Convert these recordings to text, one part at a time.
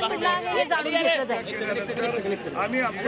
पडला आहे हे जाणून घेतलं जाईल। आम्ही आमच्या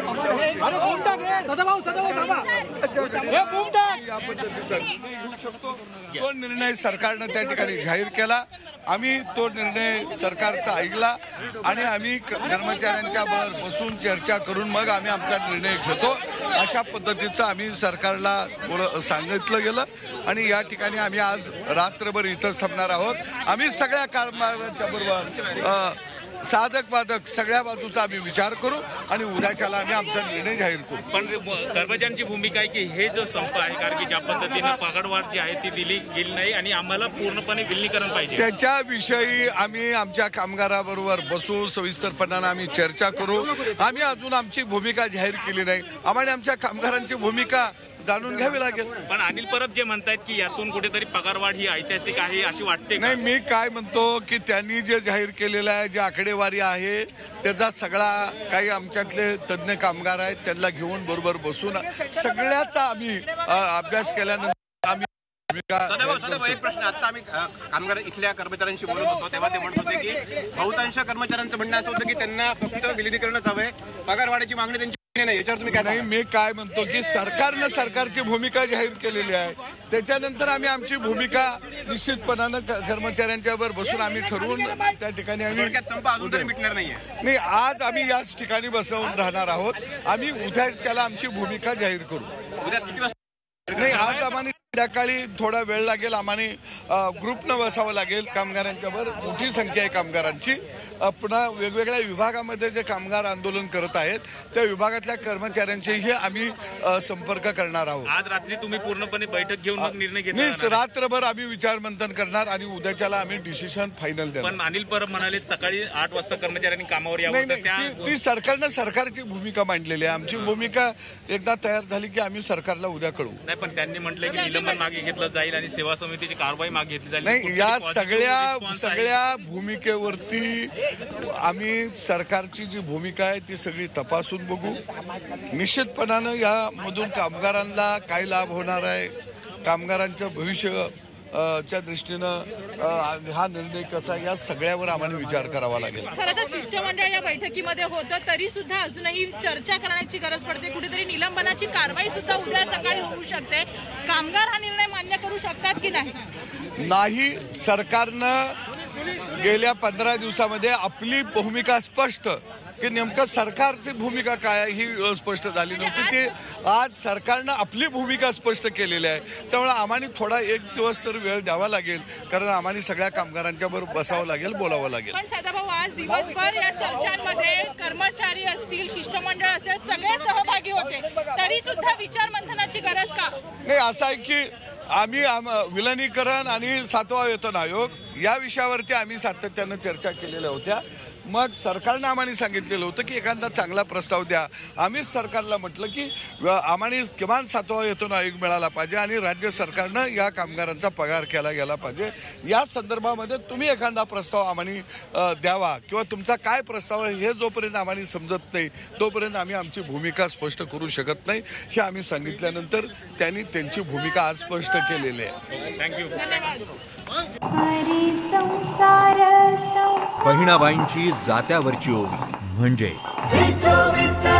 या पद्धतीचा घेऊ शकतो तो निर्णय सरकारनं त्या ठिकाणी जाहीर केला। आम्ही तो निर्णय सरकारचा ऐकला आणि आम्ही कर्मचाऱ्यांच्या बसून चर्चा करून मग आम्ही आमचा निर्णय घेतो अशा पद्धतीचं आम्ही सरकारला सांगितलं गेलं आणि या ठिकाणी आम्ही आज रात्रभर इथंच थांबणार आहोत। आम्ही सगळ्या कामगारांच्या बरोबर साधक बाधक सगळ्या बाजूचा आम्ही विचार करू आणि उद्याच्याला आम्ही आमचा निर्णय जाहीर करू। पण कर्मचाऱ्यांची भूमिका आहे की हे जो संप आहे कारण की ज्या पद्धतीने पगारवाढ जी आहे ती दिली गेली नाही आणि आम्हाला पूर्णपणे विलीनीकरण पाहिजे त्याच्याविषयी आम्ही आमच्या कामगाराबरोबर बसू सविस्तरपणाने आम्ही चर्चा करू। आम्ही अजून आमची भूमिका जाहीर केली नाही, आम्हाला आमच्या कामगारांची भूमिका जाणून घ्यावी लागेल। पण अनिल परब जे म्हणतायत की यातून कुठेतरी पगारवाढ ही ऐतिहासिक आहे अशी वाटते। नाही, मी काय म्हणतो की त्यांनी जे जाहीर केलेलं आहे जे आकडेवारी आहे त्याचा सगळा काही आमच्यातले तज्ज्ञ कामगार आहेत त्यांना घेऊन बरोबर बसून सगळ्याचा आम्ही अभ्यास केल्यानंतर आम्ही एक प्रश्न आता आम्ही कामगार इथल्या कर्मचाऱ्यांशी बोलत होतो तेव्हा ते म्हणत होते की बहुतांश कर्मचाऱ्यांचं म्हणणं असं होतं की त्यांना फक्त विलीनीकरणच हवंय, पगारवाढीची मागणी त्यांची नाही। याच्यावर तुम्ही काय? नाही, मी काय म्हणतो की सरकारनं सरकारची भूमिका जाहीर केलेली आहे, त्याच्यानंतर आम्ही आमची भूमिका निश्चितपणानं कर्मचाऱ्यांच्या बरोबर बसून आम्ही ठरवून त्या ठिकाणी आम्ही संप अजून तरी मिटणार नाहीये। नाही, आज आम्ही याच ठिकाणी बसवून राहणार आहोत। आम्ही उद्याच्याला आमची भूमिका जाहीर करू। उद्या किती वाजता? नाही, आज आम्हाला संध्याकाळी थोडा वेळ लागेल, आम्हाला ग्रुपनं बसावं लागेल कामगारांच्या बरोबर। मोठी संख्या आहे कामगारांची। पुन्हा वेगवेगळ्या विभागामध्ये जे कामगार आंदोलन करत आहेत त्या विभागातल्या कर्मचाऱ्यांशीही आम्ही संपर्क करणार आहोत। आज रात्री तुम्ही पूर्णपणे बैठक घेऊन मग निर्णय घेणार? नाही, रात्रभर आम्ही विचारमंथन करणार आणि उद्याच्याला आम्ही डिसिजन फायनल देणार। पण अनिल परब म्हणाले सकाळी 8 वाजता कर्मचाऱ्यांनी कामावर यावं। नाही, ती सरकारनं सरकारची भूमिका मांडलेली आहे। आमची भूमिका एकदा तयार झाली की आम्ही सरकारला उद्या कळवू। नाही, पण त्यांनी म्हटलं की निलंबन मागे घेतलं जाईल आणि सेवा समितीची कारवाई मागे घेतली जाईल। नाही, या सगळ्या भूमिकेवरती आम्ही सरकारची जी भूमिका आहे ती सगळी तपासून बघू। निश्चितपणानं यामधून कामगारांना काय लाभ होणार आहे, कामगारांचं भविष्य च्या दृष्टीनं हा निर्णय कसा, या सगळ्यावर आम्हाला विचार करावा लागेल। खरं तर शिष्टमंडळ या बैठकीमध्ये होतं तरी सुद्धा अजूनही चर्चा करण्याची गरज पडते। कुठेतरी निलंबनाची कारवाई सुद्धा उद्या सकाळी होऊ शकते। कामगार हा निर्णय मान्य करू शकतात की नाही? नाही, सरकारनं गेल्या 15 दिवसामध्ये आपली भूमिका स्पष्ट की नेमकं सरकारची भूमिका काय आहे ही स्पष्ट झाली नव्हती। ते आज सरकारनं आपली भूमिका स्पष्ट केलेली आहे, त्यामुळे आम्हाला थोडा 1 दिवस तर वेळ द्यावा लागेल, कारण आम्हाला सगळ्या कामगारांच्या बरोबर बसावं लागेल, बोलावं लागेल। पण सदाभाऊ, आज दिवसभर या चर्चांमध्ये कर्मचारी असतील, शिष्टमंडळ असेल, सगळे सहभागी होते, तरी सुद्धा विचार मंथनाची गरज का? नाही, असं आहे की आम्ही विलिनीकरण आणि 7वा वेतन आयोग या विषयावरती आम्ही सातत्यानं चर्चा केलेल्या होत्या। मग सरकारनं आम्हाला सांगितलेलं होतं की एखादा चांगला प्रस्ताव द्या। आम्हीच सरकारला म्हटलं की आम्हाला किमान 7वा वेतन आयोग मिळाला पाहिजे आणि राज्य सरकारनं या कामगारांचा पगार केला गेला पाहिजे। या संदर्भामध्ये तुम्ही एखादा प्रस्ताव आम्हाला द्यावा किंवा तुमचा काय प्रस्ताव आहे हे जोपर्यंत आम्हाला समजत नाही तोपर्यंत आम्ही आमची भूमिका स्पष्ट करू शकत नाही, हे आम्ही सांगितल्यानंतर त्यांनी त्यांची भूमिका आज स्पष्ट केलेली आहे। थँक्यू। बहिणाबाईंची जात्यावरची ओवी म्हणजे